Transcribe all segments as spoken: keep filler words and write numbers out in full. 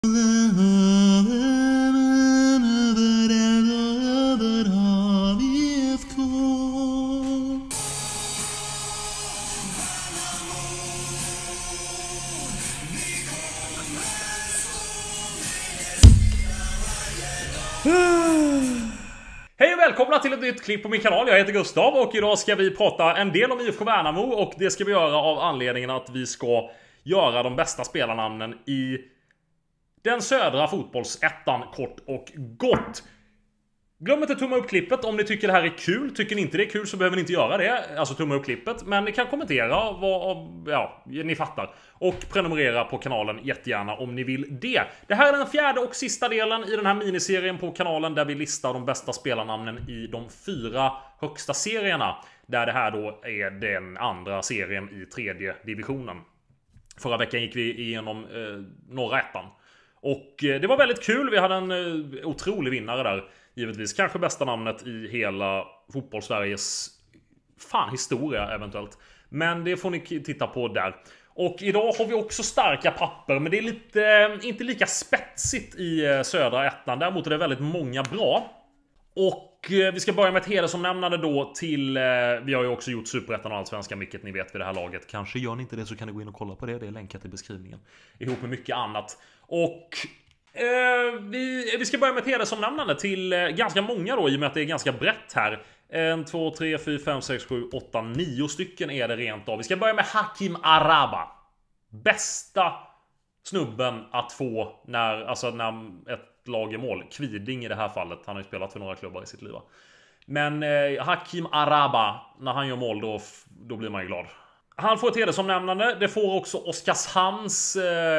Hej och välkomna till ett nytt klipp på min kanal. Jag heter Gustav och idag ska vi prata en del om I F K Värnamo. Och det ska vi göra av anledningen att vi ska göra de bästa spelarnamnen i den södra fotbollsettan, kort och gott. Glöm inte att tumma upp klippet om ni tycker det här är kul. Tycker ni inte det är kul så behöver ni inte göra det. Alltså tumma upp klippet. Men ni kan kommentera vad, ja, ni fattar. Och prenumerera på kanalen jättegärna om ni vill det. Det här är den fjärde och sista delen i den här miniserien på kanalen där vi listar de bästa spelarnamnen i de fyra högsta serierna. Där det här då är den andra serien i tredje divisionen. Förra veckan gick vi igenom eh, norra ettan. Och eh, det var väldigt kul. Vi hade en eh, otrolig vinnare där. Givetvis kanske bästa namnet i hela fotbollssveriges fan historia eventuellt. Men det får ni titta på där. Och idag har vi också starka papper, men det är lite inte lika spetsigt i södra ettan. Däremot är det väldigt många bra. Och vi ska börja med ett hedersomnämnande då till, vi har ju också gjort Superettan och Allsvenskan, vilket ni vet vid det här laget. Kanske gör ni inte det så kan ni gå in och kolla på det, det är länkat i beskrivningen. Ihop med mycket annat. Och Eh, vi, vi ska börja med ett hedersomnämnande till eh, ganska många då, i och med att det är ganska brett här. En, två, tre, fyra, fem, sex, sju, åtta, nio stycken är det rent av. Vi ska börja med Hakim Araba. Bästa snubben att få när, alltså när ett lag är mål. Kviding i det här fallet. Han har ju spelat för några klubbar i sitt liv. Men eh, Hakim Araba, när han gör mål då, då blir man ju glad. Han får ett hedersomnämnande. Det får också Oskarshamns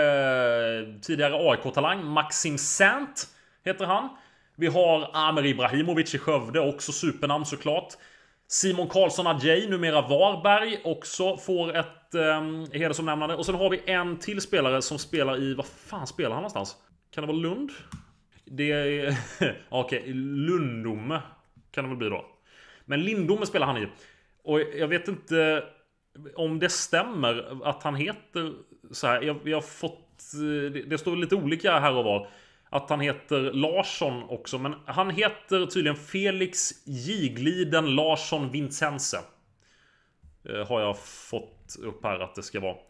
eh, tidigare A I K-talang Maxim Sant heter han. Vi har Amer Ibrahimovic i Skövde, också supernamn såklart. Simon Karlsson Adjei, numera Varberg, också får ett eh, hedersomnämnande. Och sen har vi en till spelare som spelar i, vad fan spelar han någonstans? Kan det vara Lund? Det är okej, okay, Lundome kan det väl bli då. Men Lindome spelar han i. Och jag vet inte om det stämmer att han heter så här. Jag, jag har fått, det står lite olika här och var, att han heter Larsson också, men han heter tydligen Felix Jigliden Larsson Vincense. eh, Har jag fått upp här att det ska vara.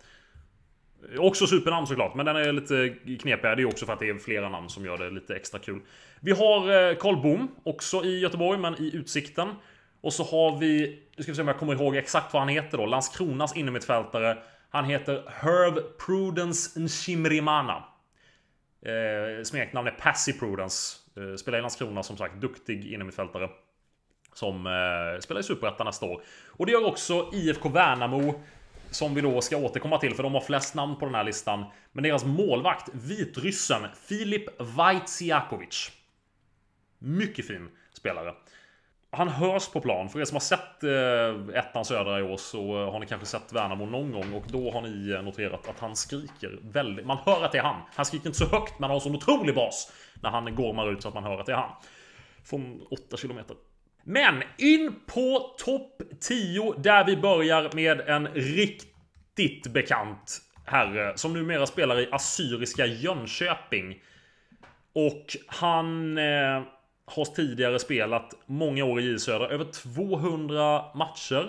Också supernamn såklart, men den är lite knepigare. Det är också för att det är flera namn som gör det lite extra kul. Vi har Karl Boom också i Göteborg, men i Utsikten. Och så har vi, nu ska vi se om jag kommer ihåg exakt vad han heter då, Landskronas innermittfältare. Han heter Herve Prudence Nshimrimana. eh, Smeknamn är Passy Prudence. eh, Spelar i Landskrona som sagt, duktig innermittfältare. Som eh, spelar i Superettan nästa år. Och det gör också I F K Värnamo, som vi då ska återkomma till, för de har flest namn på den här listan. Men deras målvakt, vitryssen Filip Vaitsiakovic. Mycket fin spelare. Han hörs på plan. För er som har sett eh, ettan södra i år så har ni kanske sett Värnamo någon gång. Och då har ni noterat att han skriker väldigt. Man hör att det är han. Han skriker inte så högt, men han har så otrolig bas när han gormar ut så att man hör att det är han. Från åtta kilometer. Men in på topp tio, där vi börjar med en riktigt bekant herre som numera spelar i Assyriska Jönköping. Och han eh, har tidigare spelat många år i J Södra, över tvåhundra matcher.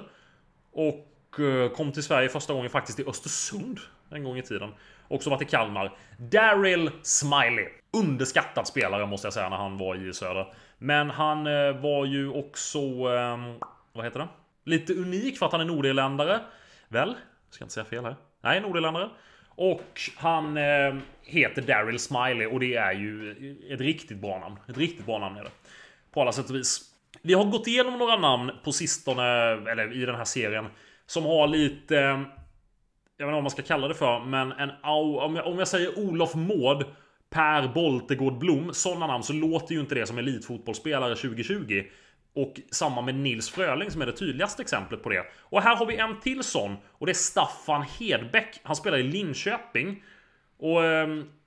Och eh, kom till Sverige första gången faktiskt i Östersund en gång i tiden. Också varit i Kalmar. Daryl Smiley. Underskattad spelare måste jag säga när han var i J Södra. Men han eh, var ju också, eh, vad heter det? Lite unik för att han är nordirländare. Väl? Jag ska inte säga fel här. Nej, nordirländare. Och han eh, heter Daryl Smiley. Och det är ju ett riktigt bra namn. Ett riktigt bra namn är det. På alla sätt och vis. Vi har gått igenom några namn på sistone, eller i den här serien, som har lite, eh, jag vet inte vad man ska kalla det för, men en, om, jag, om jag säger Olof Mård, Per Boltegård Blom, sådana namn, så låter ju inte det som elitfotbollsspelare tjugo tjugo. Och samma med Nils Fröling som är det tydligaste exemplet på det. Och här har vi en till sån, och det är Staffan Hedbäck. Han spelar i Linköping. Och eh,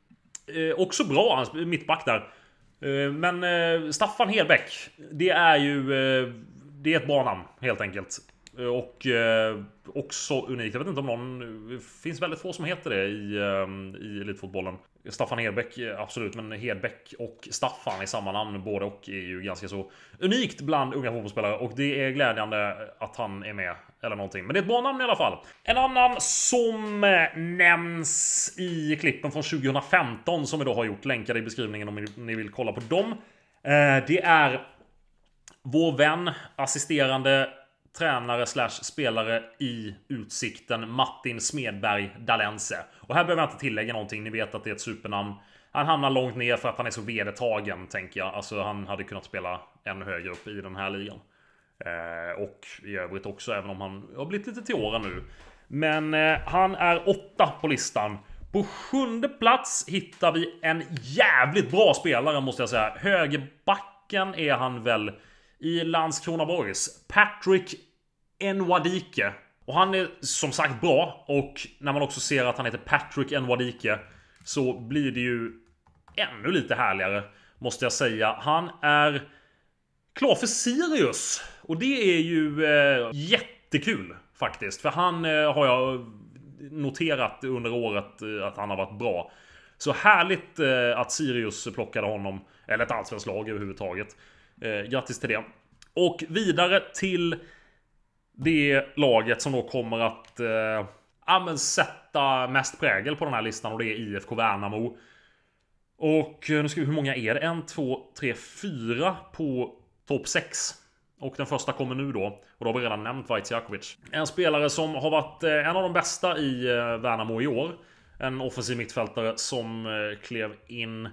också bra, han mittback där. eh, Men eh, Staffan Hedbäck, det är ju eh, det är ett bra namn helt enkelt. Och eh, också unikt. Jag vet inte om någon, det finns väldigt få som heter det i, eh, i elitfotbollen. Staffan Hedbeck, absolut, men Hedbeck och Staffan i samma namn, både och, är ju ganska så unikt bland unga fotbollsspelare. Och det är glädjande att han är med, eller någonting. Men det är ett bra namn i alla fall. En annan som nämns i klippen från tjugohundrafemton som vi då har gjort, länkade i beskrivningen om ni vill kolla på dem. Det är vår vän, assisterande tränare slash spelare i Utsikten, Martin Smedberg Dalense. Och här behöver jag inte tillägga någonting, ni vet att det är ett supernamn. Han hamnar långt ner för att han är så vedertagen, tänker jag. Alltså han hade kunnat spela ännu högre upp i den här ligan. Eh, och i övrigt också, även om han har blivit lite till åren nu. Men eh, han är åtta på listan. På sjunde plats hittar vi en jävligt bra spelare, måste jag säga. Högerbacken är han väl i Landskrona Boys, Patrick Nwadike. Och han är som sagt bra. Och när man också ser att han heter Patrick Nwadike, så blir det ju ännu lite härligare, måste jag säga. Han är klar för Sirius. Och det är ju eh, jättekul faktiskt. För han eh, har jag noterat under året eh, att han har varit bra. Så härligt eh, att Sirius plockade honom. Eller ett allsvenskt lag överhuvudtaget. Eh, grattis till det. Och vidare till det laget som då kommer att eh, ja, men sätta mest prägel på den här listan. Och det är I F K Värnamo. Och nu ska vi, hur många är det? En, två, tre, fyra på topp sex. Och den första kommer nu då. Och då har vi redan nämnt Vaitsiakovic. En spelare som har varit eh, en av de bästa i eh, Värnamo i år. En offensiv mittfältare som eh, klev in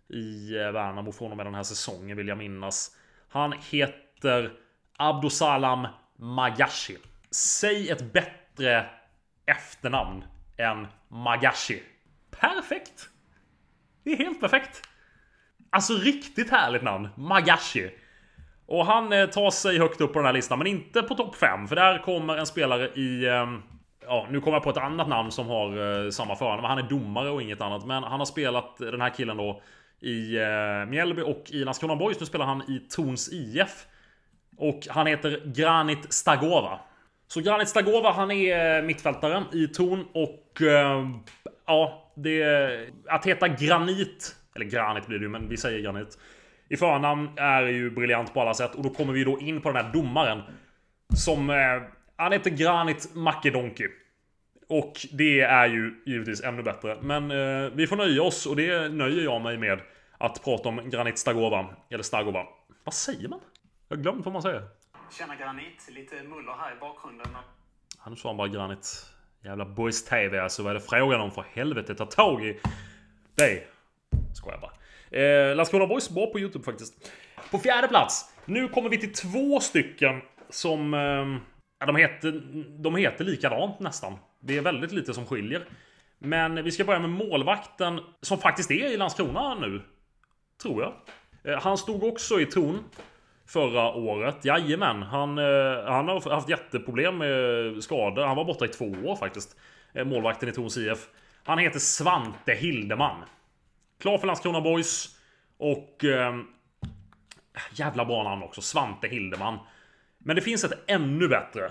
i eh, Värnamo från och med den här säsongen, vill jag minnas. Han heter Abdusalam Magashi. Säg ett bättre efternamn än Magashi. Perfekt! Det är helt perfekt. Alltså riktigt härligt namn. Magashi. Och han eh, tar sig högt upp på den här listan, men inte på topp fem. För där kommer en spelare i... Eh, ja, nu kommer jag på ett annat namn som har eh, samma förnamn. Men han är domare och inget annat. Men han har spelat, den här killen då, i eh, Mjällby och i Landskrona Boys. Nu spelar han i Torns I F. Och han heter Granit Stagova. Så Granit Stagova, han är mittfältare i Torn. Och eh, ja, det, att heta Granit, eller Granit blir det ju, men vi säger Granit, i förnamn är ju briljant på alla sätt. Och då kommer vi då in på den här domaren som, eh, han heter Granit Makedonki. Och det är ju givetvis ännu bättre. Men eh, vi får nöja oss, och det nöjer jag mig med, att prata om Granit Stagova. Eller Stagova. Vad säger man? Jag har glömt vad man säger. Tjena Granit, lite muller här i bakgrunden. Han sa han bara Granit. Jävla Boys T V, alltså vad är det frågan om, för helvete? Ta tag i dig. Skojar bara. Eh, Landskrona Boys bra på YouTube faktiskt. På fjärde plats. Nu kommer vi till två stycken som eh, de heter, de heter likadant nästan. Det är väldigt lite som skiljer. Men vi ska börja med målvakten som faktiskt är i Landskrona nu, tror jag. Eh, han stod också i Torn förra året. Jajamän, han, eh, han har haft jätteproblem med skador. Han var borta i två år faktiskt. Eh, målvakten i Torns I F. Han heter Svante Hildeman. Klar för Landskrona Boys. Och eh, jävla bra namn också, Svante Hildeman. Men det finns ett ännu bättre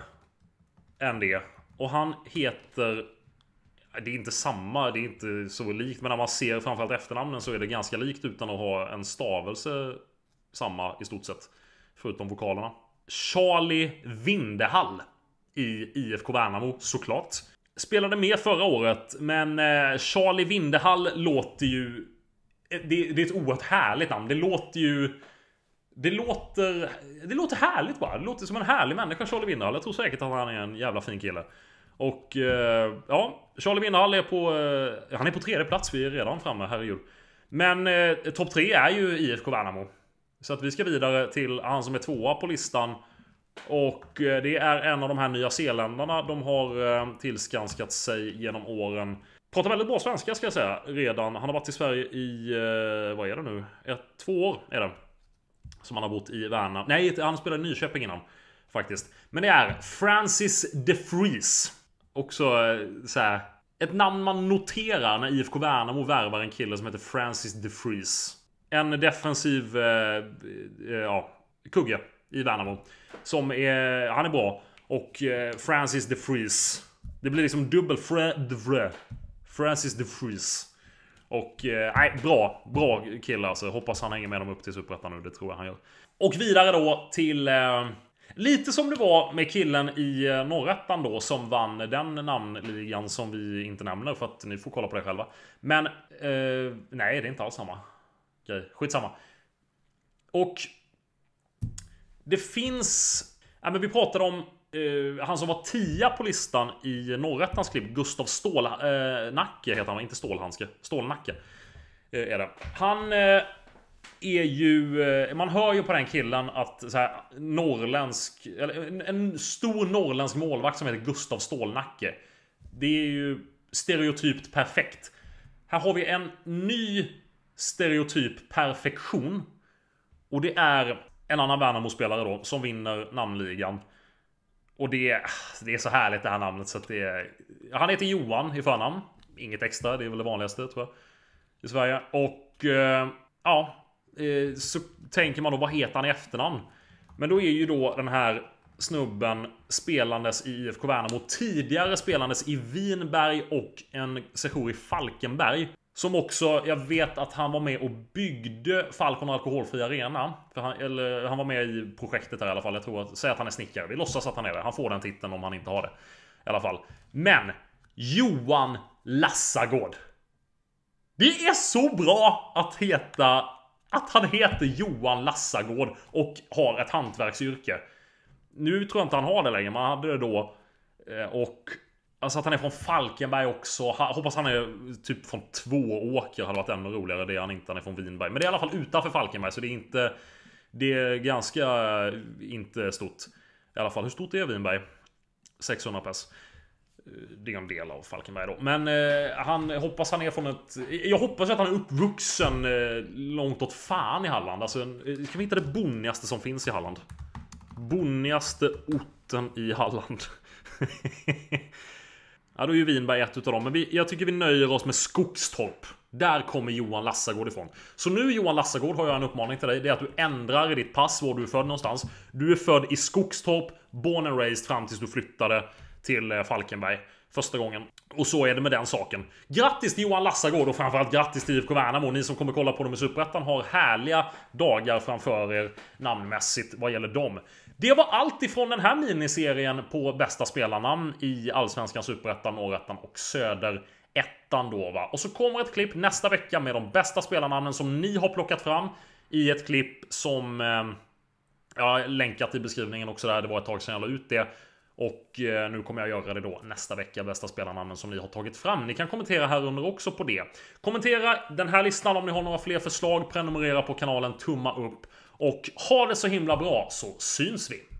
än det. Och han heter... Det är inte samma, det är inte så likt. Men när man ser framförallt efternamnen så är det ganska likt utan att ha en stavelse samma i stort sett. Förutom vokalerna. Charlie Vindehall i I F K Värnamo, såklart. Spelade med förra året, men eh, Charlie Vindehall låter ju... Det, det är ett oerhört härligt namn. Det låter ju... Det låter... Det låter härligt bara. Det låter som en härlig människa, Charlie Vindehall. Jag tror säkert att han är en jävla fin kille. Och eh, ja, Charlie Vindehall är på... Eh, han är på tredje plats, vi är redan framme, herregud. Men eh, topp tre är ju I F K Värnamo. Så att vi ska vidare till han som är tvåa på listan. Och det är en av de här nya Zeeländarna. De har tillskanskat sig genom åren. Pratar väldigt bra svenska ska jag säga redan. Han har varit i Sverige i, vad är det nu? Ett, två år är det. Som han har bott i Värnamo. Nej, han spelade i Nyköping innan faktiskt. Men det är Francis de Vries. Också så här, ett namn man noterar när I F K Värnamo värvar en kille som heter Francis de Vries. En defensiv eh, ja, kugge i Värnamo. Som är, han är bra. Och eh, Francis de Vries. Det blir liksom dubbel fra, de vre. Francis de Vries. Och eh, nej, bra, bra kille alltså. Hoppas han hänger med dem upp till Superettan nu, det tror jag han gör. Och vidare då till eh, lite som det var med killen i eh, Norrettan då, som vann den namnligan som vi inte nämner för att ni får kolla på det själva. Men eh, nej, det är inte alls samma grej. Skitsamma. Och det finns, ja, men vi pratade om eh, han som var tia på listan i Norrettans klipp, Gustav Stålnacke eh, heter han, inte Stålhandske, Stålnacke eh, är det. Han eh, är ju, eh, man hör ju på den killen att så här, norrländsk, eller en, en stor norrländsk målvakt som heter Gustav Stålnacke. Det är ju stereotypt perfekt. Här har vi en ny stereotyp perfektion. Och det är en annan Värnamo-spelare då som vinner namnligan. Och det är, det är så härligt det här namnet så att det är, han heter Johan i förnamn. Inget extra, det är väl det vanligaste tror jag i Sverige. Och eh, ja, eh, så tänker man då, vad heter han i efternamn? Men då är ju då den här snubben spelandes i I F K Värnamo, tidigare spelandes i Vinberg och en session i Falkenberg. Som också, jag vet att han var med och byggde Falcon alkoholfri arena. För han, eller, han var med i projektet där i alla fall. Jag tror att, säg att han är snickare. Vi låtsas att han är det. Han får den titeln om han inte har det. I alla fall. Men Johan Lassagård. Det är så bra att heta, att han heter Johan Lassagård och har ett hantverksyrke. Nu tror jag inte han har det längre. Man hade det då. Och alltså att han är från Falkenberg också. Hoppas han är typ från Tvååker. Hade varit ännu roligare. Det är han inte, han är från Vinberg. Men det är i alla fall utanför Falkenberg. Så det är inte, det är ganska inte stort. I alla fall, hur stort är Vinberg? sexhundra pers. Det är en del av Falkenberg då. Men eh, han hoppas han är från ett, jag hoppas att han är uppvuxen eh, långt åt fan i Halland. Alltså, kan vi hitta det bonnigaste som finns i Halland? Bonnigaste orten i Halland. Ja, då är ju Vinberg ett utav dem. Men vi, jag tycker vi nöjer oss med Skogstorp. Där kommer Johan Lassagård ifrån. Så nu Johan Lassagård har jag en uppmaning till dig. Det är att du ändrar i ditt pass var du är född någonstans. Du är född i Skogstorp, born and raised fram tills du flyttade till Falkenberg första gången. Och så är det med den saken. Grattis till Johan Lassagård och framförallt grattis till I F K Värnamo. Ni som kommer kolla på dem i Superettan har härliga dagar framför er namnmässigt vad gäller dem. Det var allt ifrån den här miniserien på bästa spelarnamn i Allsvenskan, Superettan, Norrettan och Söderettan då va. Och så kommer ett klipp nästa vecka med de bästa spelarnamnen som ni har plockat fram i ett klipp som eh, jag har länkat i beskrivningen också där. Det var ett tag sedan jag la ut det. Och eh, nu kommer jag göra det då nästa vecka, bästa spelarnamnen som ni har tagit fram. Ni kan kommentera här under också på det. Kommentera den här listan om ni har några fler förslag. Prenumerera på kanalen, tumma upp. Och ha det så himla bra så syns vi.